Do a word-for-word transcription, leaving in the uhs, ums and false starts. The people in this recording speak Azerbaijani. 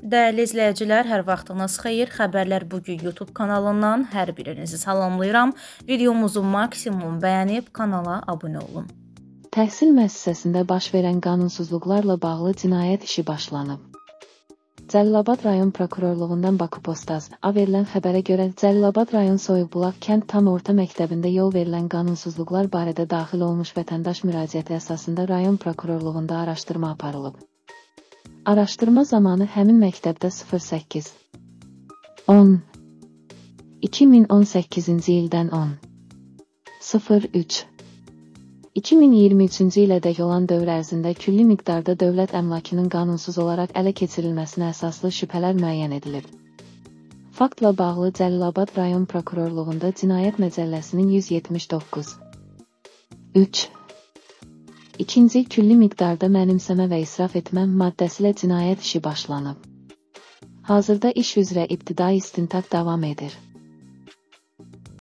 Dəyərli izləyicilər, hər vaxtınız xeyir. Xəbərlər bugün YouTube kanalından hər birinizi salamlayıram. Videomuzu maksimum bəyənib kanala abunə olun. Təhsil müəssisəsində baş verən qanunsuzluqlarla bağlı cinayət işi başlanıb. Cəlilabad rayon prokurorluğundan Bakupostaz A verilən xəbərə görə Cəlilabad rayon Soyuqbulaq kənd tam orta məktəbində yol verilən qanunsuzluqlar barədə daxil olmuş vətəndaş müraciəti əsasında rayon prokurorluğunda araşdırma aparılıb. Araşdırma zamanı həmin məktəbdə sıfır səkkiz on iki min on səkkizinci ildən on sıfır üç iki min iyirmi üçüncü ilədək olan dövr ərzində külli miqdarda dövlət əmlakının qanunsuz olaraq ələ keçirilməsinə əsaslı şübhələr müəyyən edilib. Faktla bağlı Cəlilabad rayon prokurorluğunda Cinayət Məcəlləsinin yüz yetmiş doqquz üç İkinci külli miqdarda mənimsəmə və israf etmə maddəsi ilə cinayət işi başlanıb. Hazırda iş üzrə ibtidai istintaq davam edir.